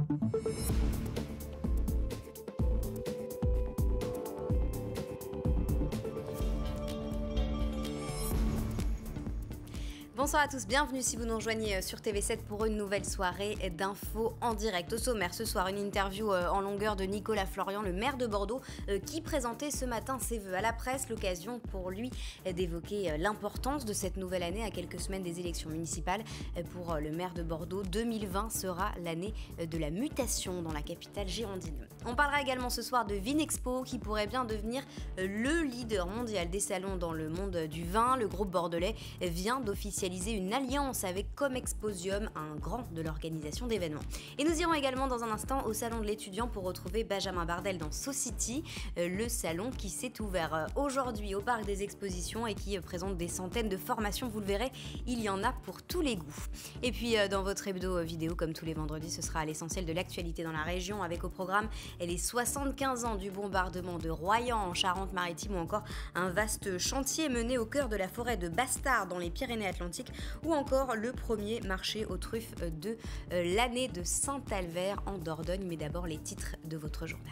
Bonsoir à tous, bienvenue si vous nous rejoignez sur TV7 pour une nouvelle soirée d'infos en direct. Au sommaire ce soir, une interview en longueur de Nicolas Florian, le maire de Bordeaux, qui présentait ce matin ses vœux à la presse. L'occasion pour lui d'évoquer l'importance de cette nouvelle année à quelques semaines des élections municipales. Pour le maire de Bordeaux, 2020 sera l'année de la mutation dans la capitale girondine. On parlera également ce soir de Vinexpo qui pourrait bien devenir le leader mondial des salons dans le monde du vin. Le groupe bordelais vient d'officialiser une alliance avec Comexposium, un grand de l'organisation d'événements. Et nous irons également dans un instant au salon de l'étudiant pour retrouver Benjamin Bardel dans Society, le salon qui s'est ouvert aujourd'hui au parc des expositions et qui présente des centaines de formations. Vous le verrez, il y en a pour tous les goûts. Et puis dans votre hebdo vidéo, comme tous les vendredis, ce sera l'essentiel de l'actualité dans la région avec au programme les 75 ans du bombardement de Royan en Charente-Maritime ou encore un vaste chantier mené au cœur de la forêt de Bastard dans les Pyrénées-Atlantiques, ou encore le premier marché aux truffes de l'année de Saint-Albert en Dordogne. Mais d'abord les titres de votre journal.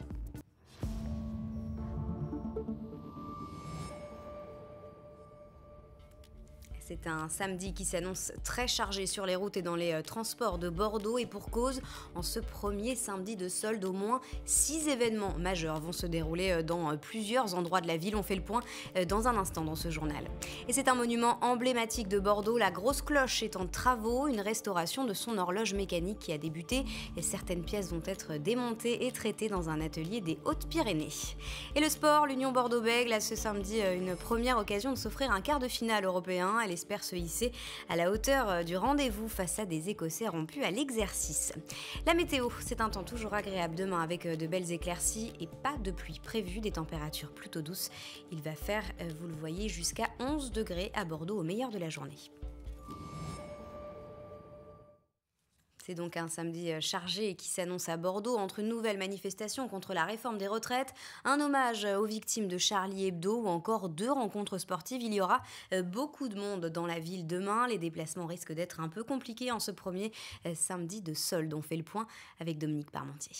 C'est un samedi qui s'annonce très chargé sur les routes et dans les transports de Bordeaux et pour cause, en ce premier samedi de solde, au moins 6 événements majeurs vont se dérouler dans plusieurs endroits de la ville. On fait le point dans un instant dans ce journal. Et c'est un monument emblématique de Bordeaux, la Grosse Cloche est en travaux, une restauration de son horloge mécanique qui a débuté et certaines pièces vont être démontées et traitées dans un atelier des Hautes-Pyrénées. Et le sport, l'Union Bordeaux-Bègles a ce samedi une première occasion de s'offrir un quart de finale européen. Elle espère se hisser à la hauteur du rendez-vous face à des Écossais rompus à l'exercice. La météo, c'est un temps toujours agréable demain avec de belles éclaircies et pas de pluie prévue, des températures plutôt douces. Il va faire, vous le voyez, jusqu'à 11 degrés à Bordeaux au meilleur de la journée. C'est donc un samedi chargé qui s'annonce à Bordeaux entre une nouvelle manifestation contre la réforme des retraites, un hommage aux victimes de Charlie Hebdo ou encore 2 rencontres sportives. Il y aura beaucoup de monde dans la ville demain. Les déplacements risquent d'être un peu compliqués en ce premier samedi de solde. On fait le point avec Dominique Parmentier.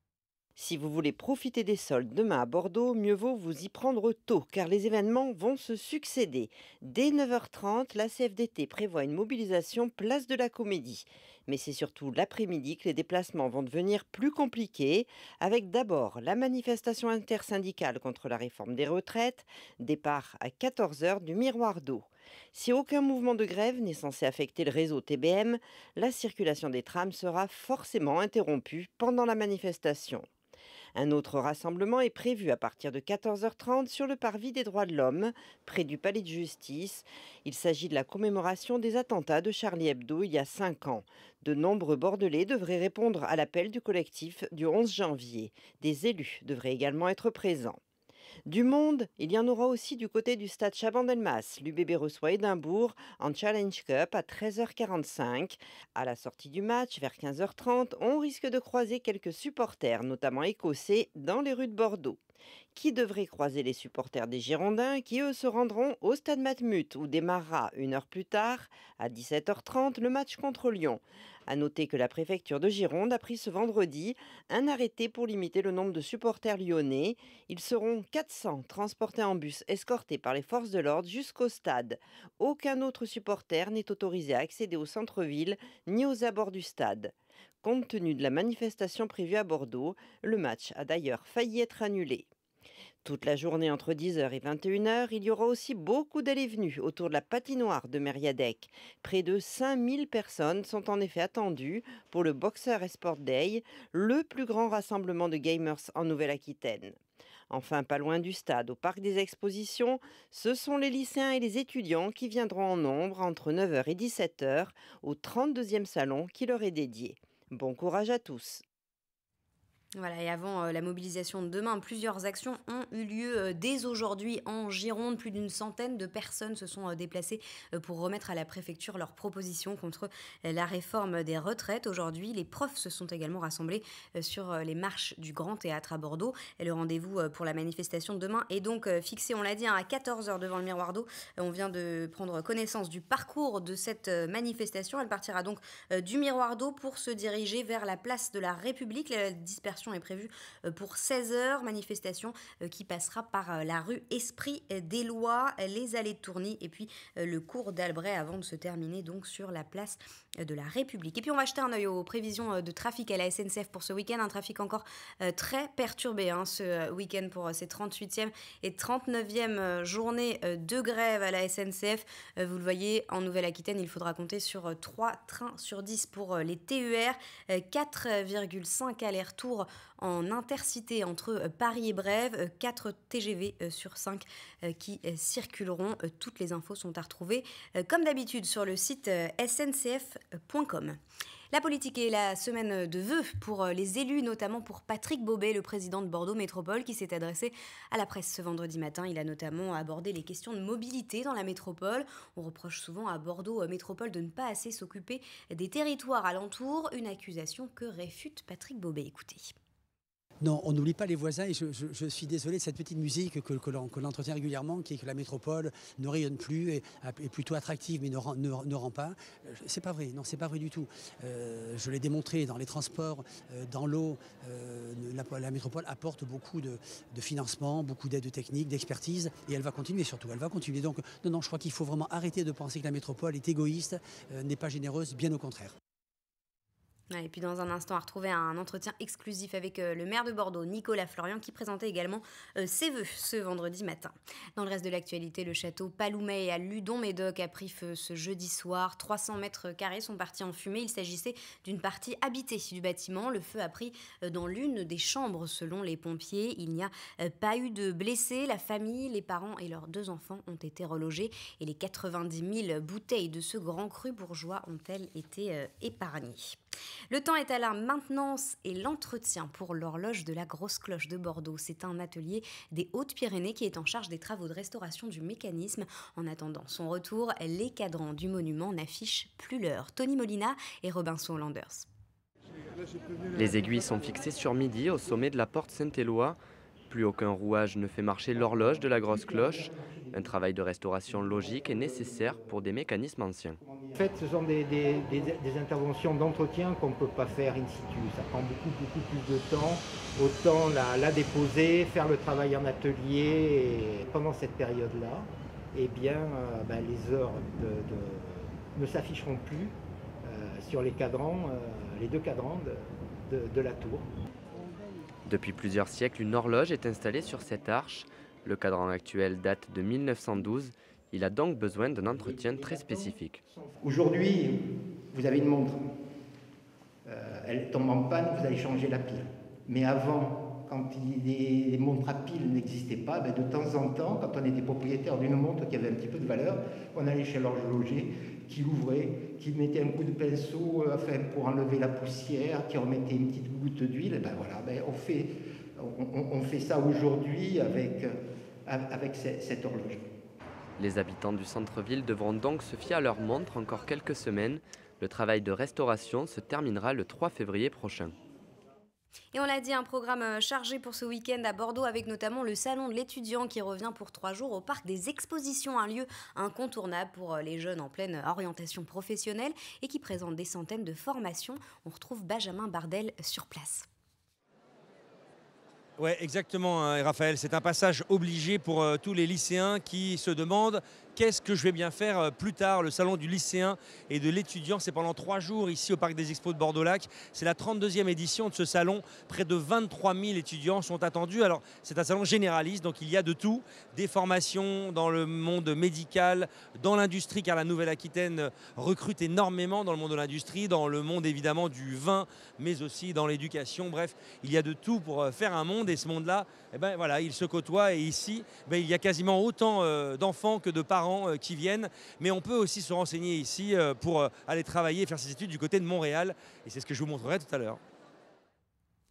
Si vous voulez profiter des soldes demain à Bordeaux, mieux vaut vous y prendre tôt, car les événements vont se succéder. Dès 9h30, la CFDT prévoit une mobilisation place de la Comédie. Mais c'est surtout l'après-midi que les déplacements vont devenir plus compliqués, avec d'abord la manifestation intersyndicale contre la réforme des retraites, départ à 14h du Miroir d'eau. Si aucun mouvement de grève n'est censé affecter le réseau TBM, la circulation des trams sera forcément interrompue pendant la manifestation. Un autre rassemblement est prévu à partir de 14h30 sur le parvis des droits de l'homme, près du palais de justice. Il s'agit de la commémoration des attentats de Charlie Hebdo il y a 5 ans. De nombreux Bordelais devraient répondre à l'appel du collectif du 11 janvier. Des élus devraient également être présents. Du monde, il y en aura aussi du côté du stade Chabandelmas. L'UBB reçoit Édimbourg en Challenge Cup à 13h45. À la sortie du match, vers 15h30, on risque de croiser quelques supporters, notamment écossais, dans les rues de Bordeaux. Qui devrait croiser les supporters des Girondins qui, eux, se rendront au stade Matmut où démarrera 1 heure plus tard, à 17h30, le match contre Lyon. À noter que la préfecture de Gironde a pris ce vendredi un arrêté pour limiter le nombre de supporters lyonnais. Ils seront 400 transportés en bus escortés par les forces de l'ordre jusqu'au stade. Aucun autre supporter n'est autorisé à accéder au centre-ville ni aux abords du stade. Compte tenu de la manifestation prévue à Bordeaux, le match a d'ailleurs failli être annulé. Toute la journée entre 10h et 21h, il y aura aussi beaucoup d'allées-venues autour de la patinoire de Mériadec. Près de 5000 personnes sont en effet attendues pour le Boxer Esport Day, le plus grand rassemblement de gamers en Nouvelle-Aquitaine. Enfin, pas loin du stade, au parc des expositions, ce sont les lycéens et les étudiants qui viendront en nombre entre 9h et 17h au 32e salon qui leur est dédié. Bon courage à tous. Voilà, et avant la mobilisation de demain, plusieurs actions ont eu lieu dès aujourd'hui en Gironde. Plus d'une centaine de personnes se sont déplacées pour remettre à la préfecture leurs propositions contre la réforme des retraites. Aujourd'hui, les profs se sont également rassemblés sur les marches du Grand Théâtre à Bordeaux. Et le rendez-vous pour la manifestation de demain est donc fixé, on l'a dit, à 14 heures devant le Miroir d'eau. On vient de prendre connaissance du parcours de cette manifestation. Elle partira donc du Miroir d'eau pour se diriger vers la place de la République. La dispersion est prévue pour 16 heures. Manifestation qui passera par la rue Esprit des Lois, les allées de Tourny et puis le cours d'Albret avant de se terminer donc sur la place de la République. Et puis on va jeter un œil aux prévisions de trafic à la SNCF pour ce week-end. Un trafic encore très perturbé ce week-end pour ces 38e et 39e journées de grève à la SNCF. Vous le voyez, en Nouvelle-Aquitaine, il faudra compter sur 3 trains sur 10 pour les TER, 4,5 allers-retours en intercité entre Paris et Brève, 4 TGV sur 5 qui circuleront. Toutes les infos sont à retrouver comme d'habitude sur le site sncf.com. La politique est la semaine de vœux pour les élus, notamment pour Patrick Beaubé, le président de Bordeaux Métropole, qui s'est adressé à la presse ce vendredi matin. Il a notamment abordé les questions de mobilité dans la métropole. On reproche souvent à Bordeaux Métropole de ne pas assez s'occuper des territoires alentours, une accusation que réfute Patrick Beaubé. Écoutez. Non, on n'oublie pas les voisins et je suis désolé de cette petite musique que l'on entretient régulièrement, qui est que la métropole ne rayonne plus, est plutôt attractive mais ne rend pas. C'est pas vrai, non, c'est pas vrai du tout. Je l'ai démontré dans les transports, dans l'eau, la métropole apporte beaucoup de financement, beaucoup d'aide technique, d'expertise et elle va continuer surtout, elle va continuer. Donc non, je crois qu'il faut vraiment arrêter de penser que la métropole est égoïste, n'est pas généreuse, bien au contraire. Et puis dans un instant, à retrouver un entretien exclusif avec le maire de Bordeaux, Nicolas Florian, qui présentait également ses vœux ce vendredi matin. Dans le reste de l'actualité, le château Paloumet à Ludon-Médoc a pris feu ce jeudi soir. 300 mètres carrés sont partis en fumée. Il s'agissait d'une partie habitée du bâtiment. Le feu a pris dans l'une des chambres selon les pompiers. Il n'y a pas eu de blessés. La famille, les parents et leurs 2 enfants ont été relogés. Et les 90 000 bouteilles de ce grand cru bourgeois ont-elles été épargnées. Le temps est à la maintenance et l'entretien pour l'horloge de la Grosse Cloche de Bordeaux. C'est un atelier des Hautes-Pyrénées qui est en charge des travaux de restauration du mécanisme. En attendant son retour, les cadrans du monument n'affichent plus l'heure. Tony Molina et Robinson Landers. Les aiguilles sont fixées sur midi au sommet de la porte Saint-Éloi. Plus aucun rouage ne fait marcher l'horloge de la Grosse Cloche. Un travail de restauration logique est nécessaire pour des mécanismes anciens. En fait, ce sont des interventions d'entretien qu'on ne peut pas faire in situ. Ça prend beaucoup plus de temps. Autant la déposer, faire le travail en atelier. Et pendant cette période-là, eh bien, les heures ne s'afficheront plus sur les cadrans, les 2 cadrans de la tour. Depuis plusieurs siècles, une horloge est installée sur cette arche. Le cadran actuel date de 1912. Il a donc besoin d'un entretien très spécifique. Aujourd'hui, vous avez une montre. Elle tombe en panne, vous allez changer la pile. Mais avant, quand les montres à pile n'existaient pas, de temps en temps, quand on était propriétaire d'une montre qui avait un petit peu de valeur, on allait chez l'horloger qui l'ouvrait, qui mettait un coup de pinceau pour enlever la poussière, qui remettait une petite goutte d'huile. On fait ça aujourd'hui avec cette horloge. Les habitants du centre-ville devront donc se fier à leur montre encore quelques semaines. Le travail de restauration se terminera le 3 février prochain. Et on l'a dit, un programme chargé pour ce week-end à Bordeaux avec notamment le salon de l'étudiant qui revient pour 3 jours au parc des expositions, un lieu incontournable pour les jeunes en pleine orientation professionnelle et qui présente des centaines de formations. On retrouve Benjamin Bardel sur place. Oui, exactement, Raphaël. C'est un passage obligé pour tous les lycéens qui se demandent qu'est-ce que je vais bien faire plus tard. Le salon du lycéen et de l'étudiant, c'est pendant 3 jours ici au Parc des Expos de Bordeaux-Lac. C'est la 32e édition de ce salon. Près de 23 000 étudiants sont attendus. Alors, c'est un salon généraliste, donc il y a de tout. Des formations dans le monde médical, dans l'industrie, car la Nouvelle-Aquitaine recrute énormément dans le monde de l'industrie, dans le monde évidemment du vin, mais aussi dans l'éducation. Bref, il y a de tout pour faire un monde. Et ce monde-là, il se côtoie. Et ici, il y a quasiment autant d'enfants que de parents qui viennent. Mais on peut aussi se renseigner ici pour aller travailler et faire ses études du côté de Montréal. Et c'est ce que je vous montrerai tout à l'heure.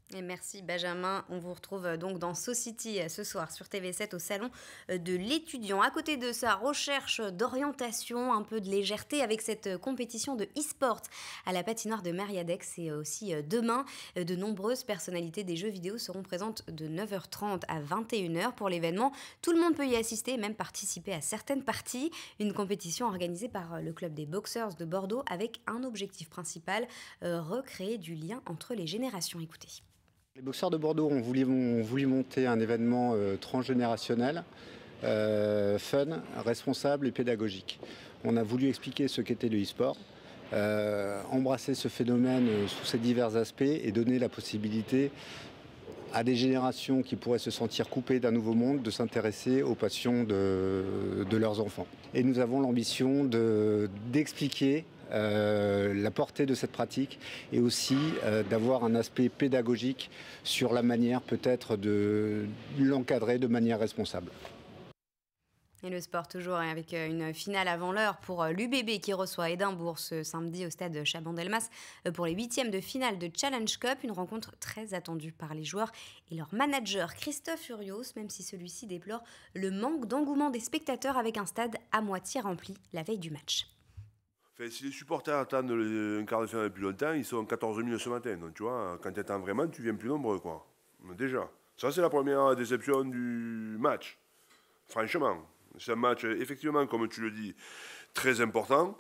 Et merci Benjamin, on vous retrouve donc dans SoCity ce soir sur TV7 au salon de l'étudiant. À côté de sa recherche d'orientation, un peu de légèreté avec cette compétition de e-sport à la patinoire de Mériadex et aussi demain, de nombreuses personnalités des jeux vidéo seront présentes de 9h30 à 21h pour l'événement. Tout le monde peut y assister et même participer à certaines parties. Une compétition organisée par le club des boxers de Bordeaux avec un objectif principal, recréer du lien entre les générations. Écoutez. Les boxeurs de Bordeaux ont voulu monter un événement transgénérationnel, fun, responsable et pédagogique. On a voulu expliquer ce qu'était le e-sport, embrasser ce phénomène sous ses divers aspects et donner la possibilité à des générations qui pourraient se sentir coupées d'un nouveau monde de s'intéresser aux passions de leurs enfants. Et nous avons l'ambition d'expliquer la portée de cette pratique et aussi d'avoir un aspect pédagogique sur la manière peut-être de l'encadrer de manière responsable. Et le sport toujours avec une finale avant l'heure pour l'UBB qui reçoit Édimbourg ce samedi au stade Chaban-Delmas pour les 8e de finale de Challenge Cup. Une rencontre très attendue par les joueurs et leur manager Christophe Furios, même si celui-ci déplore le manque d'engouement des spectateurs avec un stade à moitié rempli la veille du match. Enfin, si les supporters attendent un quart de finale plus longtemps, ils sont 14 000 ce matin. Donc tu vois, quand tu attends vraiment, tu viens plus nombreux, quoi. Déjà. Ça, c'est la première déception du match. Franchement. C'est un match, effectivement, comme tu le dis, très important.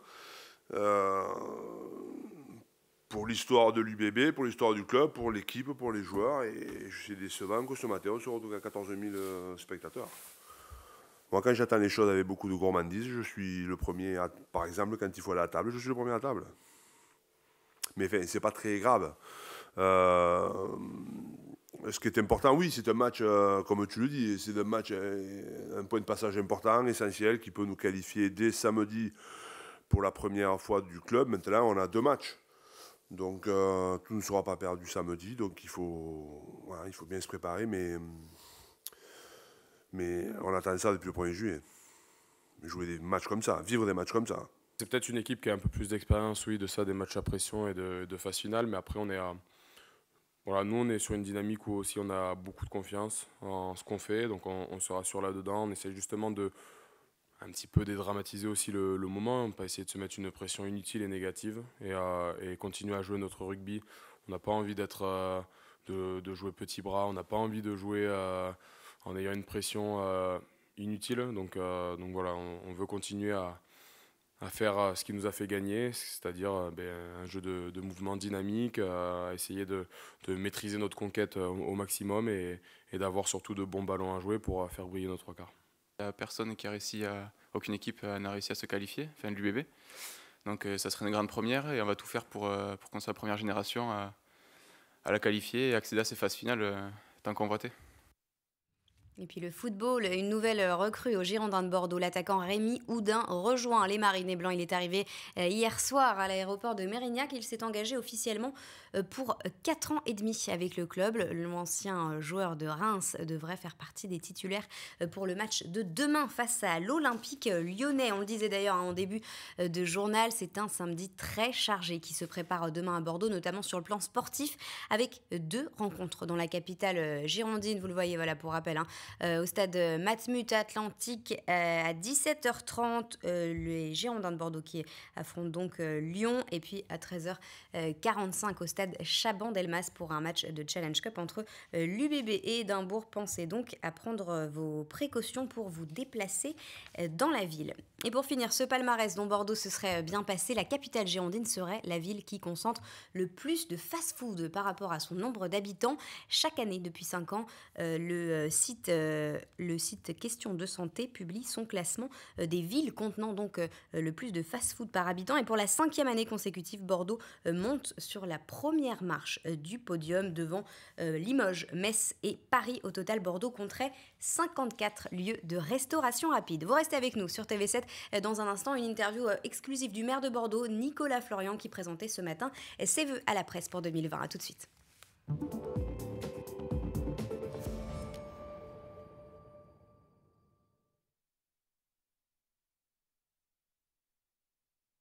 Pour l'histoire de l'UBB, pour l'histoire du club, pour l'équipe, pour les joueurs. Et c'est décevant que ce matin, on se retrouve à 14 000 spectateurs. Moi, quand j'attends les choses avec beaucoup de gourmandise, je suis le premier, par exemple, quand il faut aller à la table, je suis le premier à la table. Mais enfin, c'est pas très grave. Ce qui est important, oui, c'est un match, comme tu le dis, c'est un match, un point de passage important, essentiel, qui peut nous qualifier dès samedi pour la première fois du club. Maintenant, on a 2 matchs. Donc, tout ne sera pas perdu samedi. Donc, il faut bien se préparer, mais on attend ça depuis le 1er juillet. Jouer des matchs comme ça, vivre des matchs comme ça. C'est peut-être une équipe qui a un peu plus d'expérience, oui, de ça, des matchs à pression et de phase finale, mais après, nous, on est sur une dynamique où aussi on a beaucoup de confiance en ce qu'on fait, donc on se rassure là-dedans. On essaie justement de un petit peu dédramatiser aussi le moment, pas essayer de se mettre une pression inutile et négative et continuer à jouer notre rugby. On n'a pas envie de jouer petit bras, on n'a pas envie de jouer en ayant une pression inutile. Donc voilà, on veut continuer à faire ce qui nous a fait gagner, c'est-à-dire un jeu de mouvement dynamique, essayer de maîtriser notre conquête au maximum et d'avoir surtout de bons ballons à jouer pour faire briller nos 3 quarts. Il n'y a personne qui a réussi aucune équipe n'a réussi à se qualifier, enfin de l'UBB. Donc ça serait une grande première et on va tout faire pour qu'on soit la première génération à la qualifier et accéder à ces phases finales tant convoitées. Et puis le football, une nouvelle recrue au Girondins de Bordeaux. L'attaquant Rémi Houdin rejoint les Marinés Blancs. Il est arrivé hier soir à l'aéroport de Mérignac. Il s'est engagé officiellement pour 4 ans et demi avec le club. L'ancien joueur de Reims devrait faire partie des titulaires pour le match de demain face à l'Olympique lyonnais. On le disait d'ailleurs en début de journal, c'est un samedi très chargé qui se prépare demain à Bordeaux, notamment sur le plan sportif, avec 2 rencontres dans la capitale girondine. Vous le voyez, voilà, pour rappel, au stade Matmut Atlantique à 17h30, les Girondins de Bordeaux qui affrontent donc Lyon, et puis à 13h45 au stade Chaban-Delmas pour un match de Challenge Cup entre l'UBB et Édimbourg. Pensez donc à prendre vos précautions pour vous déplacer dans la ville. Et pour finir, ce palmarès dont Bordeaux se serait bien passé, la capitale girondine serait la ville qui concentre le plus de fast-food par rapport à son nombre d'habitants. Chaque année, depuis 5 ans, le site Questions de Santé publie son classement des villes contenant donc le plus de fast-food par habitant. Et pour la 5e année consécutive, Bordeaux monte sur la première marche du podium devant Limoges, Metz et Paris. Au total, Bordeaux compterait 54 lieux de restauration rapide. Vous restez avec nous sur TV7. Dans un instant, une interview exclusive du maire de Bordeaux, Nicolas Florian, qui présentait ce matin ses vœux à la presse pour 2020. A tout de suite.